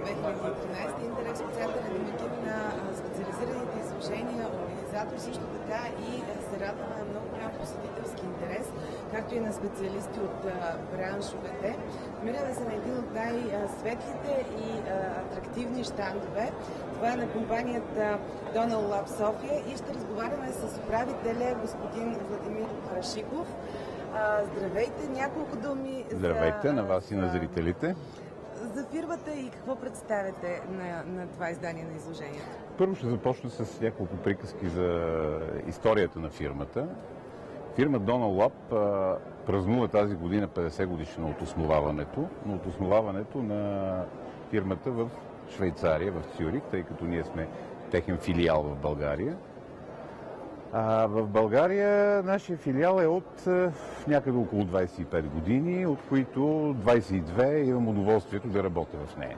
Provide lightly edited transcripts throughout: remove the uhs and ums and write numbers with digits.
2013 Интерекс център е домакин на специализираните изложения, организатор също така и се радва на много голям посетителски интерес, както и на специалисти от браншовете. Намираме се на един от най-светлите и атрактивни щандове. Това е на компанията Donald Lab София и ще разговаряме с управителя господин Владимир Рашиков. Здравейте, няколко думи. Здравейте на вас и на зрителите. За фирмата и какво представяте на това издание на изложението? Първо ще започна с няколко приказки за историята на фирмата. Фирма Donald Lab празнува тази година 50 годишна от основаването, но от основаването на фирмата в Швейцария, в Цюрих, тъй като ние сме техен филиал в България. В България нашия филиал е от някъде около 25 години, от които 22 имам удоволствието да работя в нея.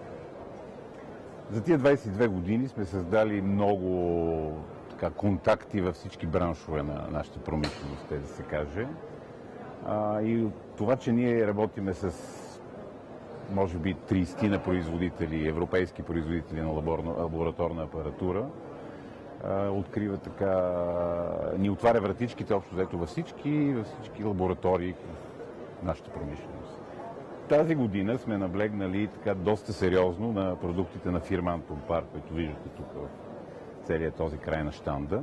За тия 22 години сме създали много контакти във всички браншове на нашата промишленост, да се каже. И от това, че ние работиме с може би 30 на производители, европейски производители на лабораторна апаратура, открива така, ни отваря вратичките общо взето във всички лаборатории в нашата промишленост. Тази година сме наблегнали така доста сериозно на продуктите на фирма Антон Пар, които виждате тук в целият този край на щанда.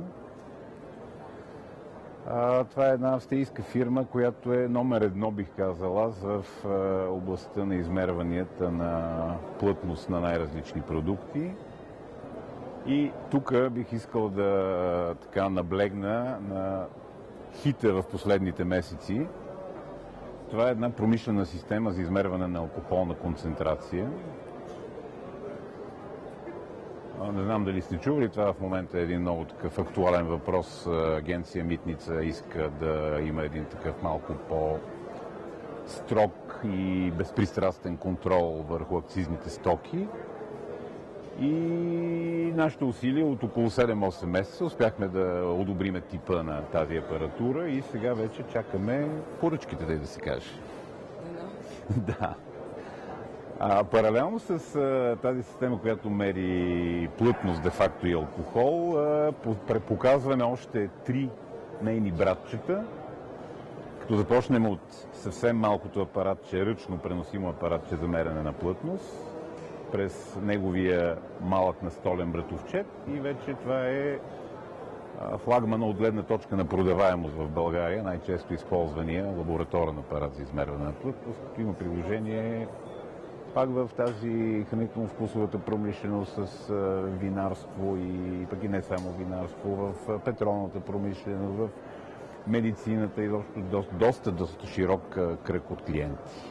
Това е една австрийска фирма, която е номер едно, бих казал аз, в областта на измерванията на плътност на най-различни продукти. И тук бих искал да наблегна на хита в последните месеци. Това е една промишлена система за измерване на алкохолна концентрация. Не знам дали сте чували, това в момента е един много такъв актуален въпрос. Агенция Митница иска да има един такъв малко по-строг и безпристрастен контрол върху акцизните стоки. И нашите усилия от около 7-8 месеца успяхме да одобриме типа на тази апаратура и сега вече чакаме поръчките, да се каже. Да. Паралелно с тази система, която мери плътност, де-факто и алкохол, показваме още 3 нейни братчета, като започнем от съвсем малкото апаратче, ръчно преносимо апаратче за мерене на плътност, през неговия малък настолен братовчет и вече това е флагмана от гледна точка на продаваемост в България, най-често използвания лабораторен апарат за измерване на плътност, като има приложение пак в тази хранително-вкусовата промишленост с винарство и пък и не само винарство, в петролната промишленост, в медицината и доста широк кръг от клиенти.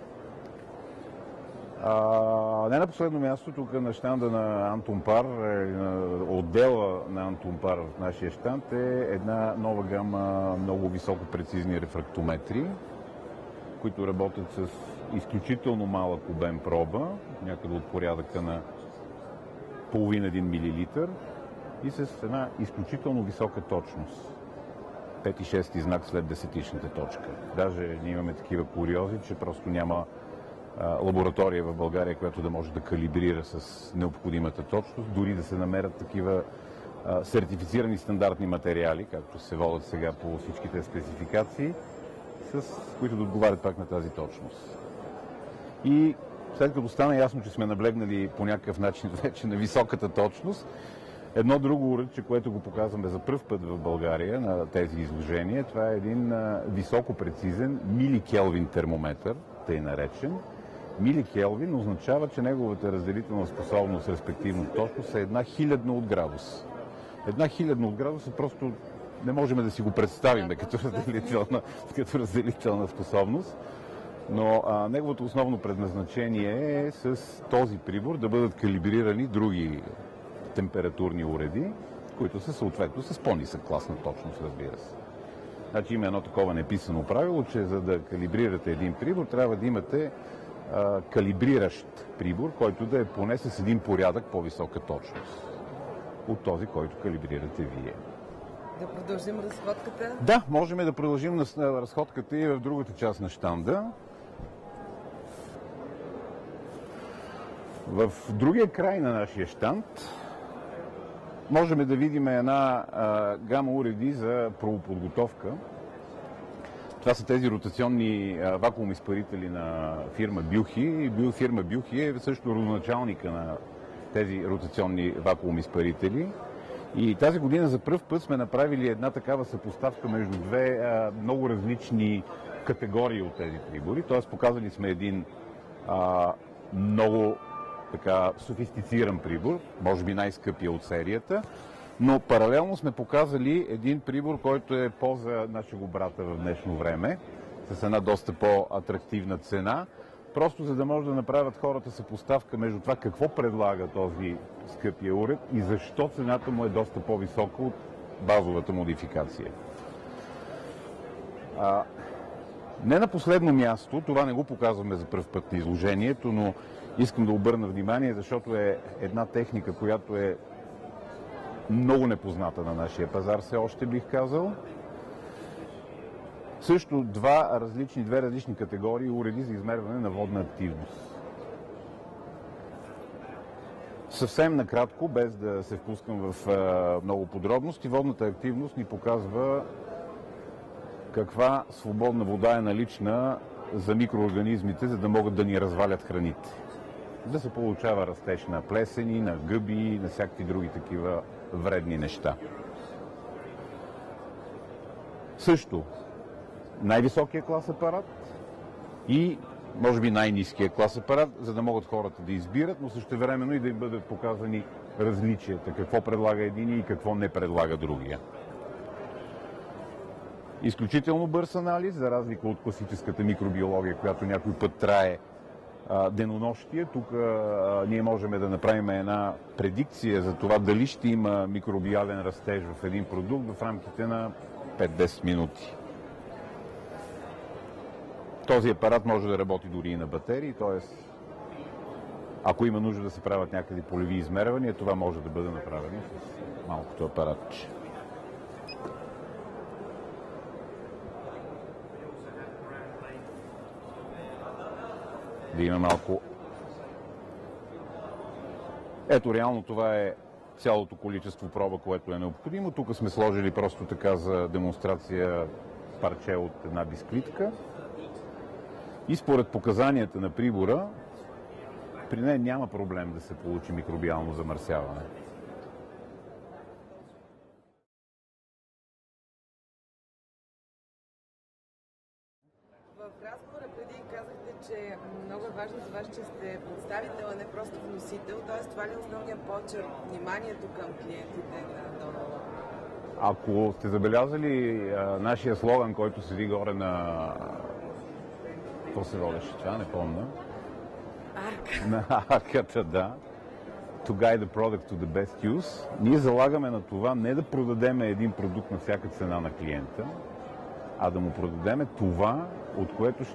Не на последно място, тук на щанда на Антон Пар, отдела на Антон Пар в нашия щанд е една нова гама много високо прецизни рефрактометри, които работят с изключително малък обем проба, някъде от порядъка на половин-1 милилитър и с една изключително висока точност. 5 и 6 знак след десетичната точка. Даже ние имаме такива куриози, че просто няма лаборатория в България, която да може да калибрира с необходимата точност, дори да се намерят такива сертифицирани стандартни материали, както се водят сега по всичките спецификации, с които да отговарят пак на тази точност. И след като стана ясно, че сме наблегнали по някакъв начин вече на високата точност, едно друго уръдче, което го показваме за пръв път в България на тези изложения, това е един високо прецизен миликелвин термометър, тъй наречен. Миликелвин означава, че неговата разделителна способност, респективно точност, е 1/1000 от градус. 1/1000 от градус е просто не можем да си го представим като разделителна способност, но неговото основно предназначение е с този прибор да бъдат калибрирани други температурни уреди, които са съответно с по-нисък клас на точност, разбира се. Значи има едно такова неписано правило, че за да калибрирате един прибор, трябва да имате калибриращ прибор, който да е поне с един порядък по-висока точност от този, който калибрирате вие. Да продължим разходката? Да, можем да продължим на разходката и в другата част на щанда. В другия край на нашия щанд можем да видим една гама уреди за пробоподготовка. Това са тези ротационни вакуум-изпарители на фирма Бюхи. Фирма Бюхи е също родоначалника на тези ротационни вакуум-изпарители. И тази година за пръв път сме направили една такава съпоставка между две много различни категории от тези прибори. Т.е. показали сме един много така софистициран прибор, може би най-скъпия от серията, но паралелно сме показали един прибор, който е по-за нашего брата в днешно време, с една доста по-атрактивна цена, просто за да може да направят хората съпоставка между това какво предлага този скъпия уред и защо цената му е доста по-висока от базовата модификация. Не на последно място, това не го показваме за пръв път на изложението, но искам да обърна внимание, защото е една техника, която е много непозната на нашия пазар, все още бих казал. Също две различни категории уреди за измерване на водна активност. Съвсем накратко, без да се впускам в много подробности, водната активност ни показва каква свободна вода е налична за микроорганизмите, за да могат да ни развалят храните. Да се получава растеж на плесени, на гъби, на всякакви други такива вредни неща. Също най-високия клас апарат и може би най-ниския клас апарат, за да могат хората да избират, но същевременно и да им бъдат показани различията, какво предлага един и какво не предлага другия. Изключително бърз анализ, за разлика от класическата микробиология, която някой път трае денонощие. Тук ние можем да направим една предикция за това дали ще има микробиален растеж в един продукт в рамките на 5-10 минути. Този апарат може да работи дори и на батерии, т.е. ако има нужда да се правят някъде полеви измервания, това може да бъде направено с малкото апаратче. Да има малко. Ето, реално това е цялото количество проба, което е необходимо. Тук сме сложили просто така за демонстрация парче от една бисквитка. И според показанията на прибора, при нея няма проблем да се получи микробиално замърсяване. В разговора преди казахте, че много е важно за вас, че сте представител, а не просто вносител. Т.е. това ли е основният почерк, вниманието към клиентите на Донала? Ако сте забелязали нашия слоган, който седи горе на... Какво се водеше това? Не помня. Арка. На арката, да. To guide the product to the best use. Ние залагаме на това не да продадем един продукт на всяка цена на клиента, а да му продадем това, от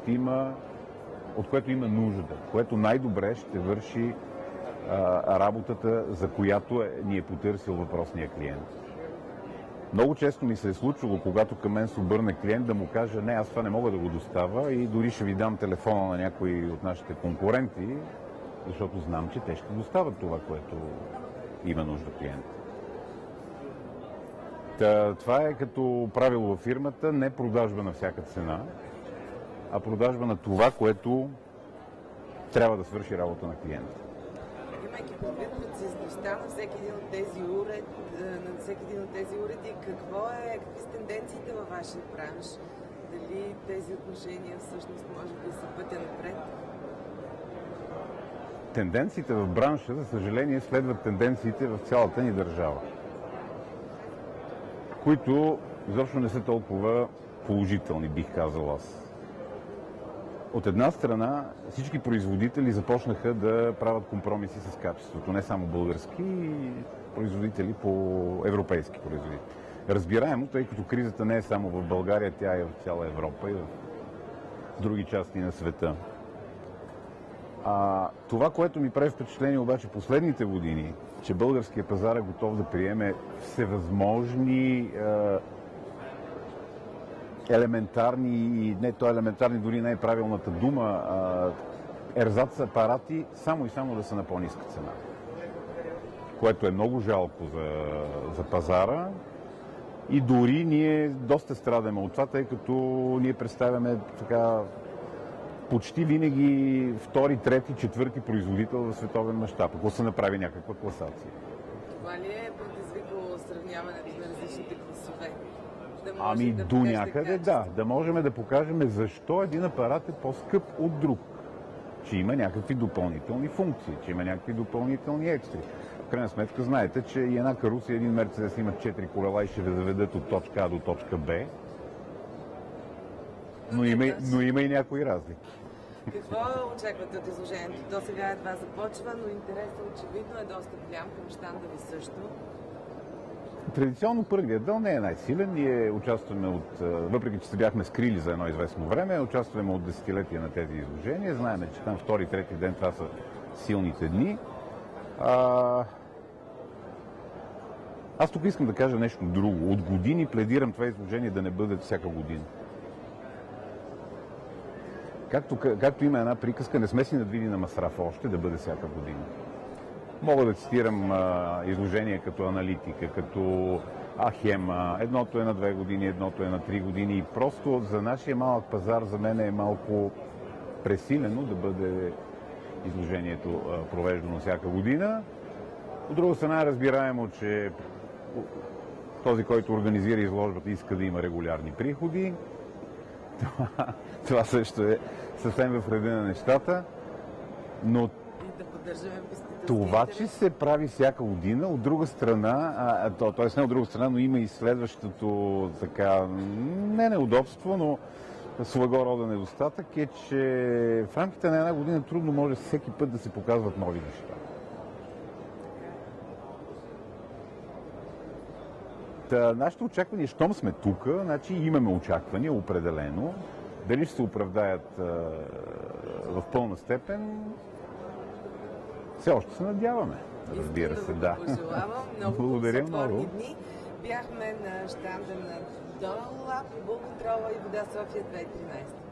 което има нужда, което най-добре ще върши работата, за която ни е потърсил въпросния клиент. Много често ми се е случвало, когато към мен се обърне клиент, да му кажа: не, аз това не мога да го доставя и дори ще ви дам телефона на някои от нашите конкуренти, защото знам, че те ще доставят това, което има нужда клиент. Това е като правило във фирмата, не продажба на всяка цена, а продажба на това, което трябва да свърши работа на клиента. Имайки предвид прецизността на всеки един от тези уреди, какви са тенденциите във вашия бранш? Дали тези отношения всъщност може би са пътя напред? Тенденциите в бранша, за съжаление, следват тенденциите в цялата ни държава, които изобщо не са толкова положителни, бих казал аз. От една страна, всички производители започнаха да правят компромиси с качеството, не само български, и производители по европейски производители. Разбираемо, тъй като кризата не е само в България, тя е в цяла Европа и в други части на света. Това, което ми прави впечатление обаче последните години, че българският пазар е готов да приеме всевъзможни елементарни, и не то елементарни, дори не е правилната дума, ерзац апарати само и само да са на по-ниска цена. Което е много жалко за пазара. И дори ние доста страдаме от това, тъй като ние представяме така почти винаги втори, трети, четвърти производител в световен мащаб, ако се направи някаква класация. Това ли е предизвикало сравняването на различните класове? Ами до някъде да можем да покажем защо един апарат е по-скъп от друг. Че има някакви допълнителни функции, че има някакви допълнителни екстри. В крайна сметка знаете, че и една каруца и един Мерцедес имат 4 колела и ще ви заведат от точка А до точка Б. Но има и някои разлики. Какво очаквате от изложението? До сега едва започва, но интересът очевидно е доста голям, към щанда ви също. Традиционно първият дъл не е най-силен. Ние участваме въпреки че се бяхме скрили за едно известно време, участваме от десетилетия на тези изложения. Знаеме, че там втори, трети ден това са силните дни. Аз тук искам да кажа нещо друго. От години пледирам това изложение да не бъде всяка година. Както има една приказка, не сме си надвили на масрафа още да бъде всяка година. Мога да цитирам изложения като аналитика, като Ахема. Едното е на 2 години, едното е на 3 години. И просто за нашия малък пазар, за мен е малко пресилено да бъде изложението провеждано всяка година. От друга страна е разбираемо, че този, който организира изложбата, иска да има регулярни приходи. Това също е съвсем в реда на нещата. Но това, че се прави всяка година, от друга страна, т.е. не от друга страна, но има и следващото така, не неудобство, но своего рода недостатък е, че в рамките на една година трудно може всеки път да се показват нови неща. Нашите очаквания, щом сме тук, значи имаме очаквания определено. Дали ще се оправдаят в пълна степен, все още се надяваме. Разбира се, да. Много благодаря много. Дни. Бяхме на щанда на Donald Lab, Булконтрола и Вода София 2013.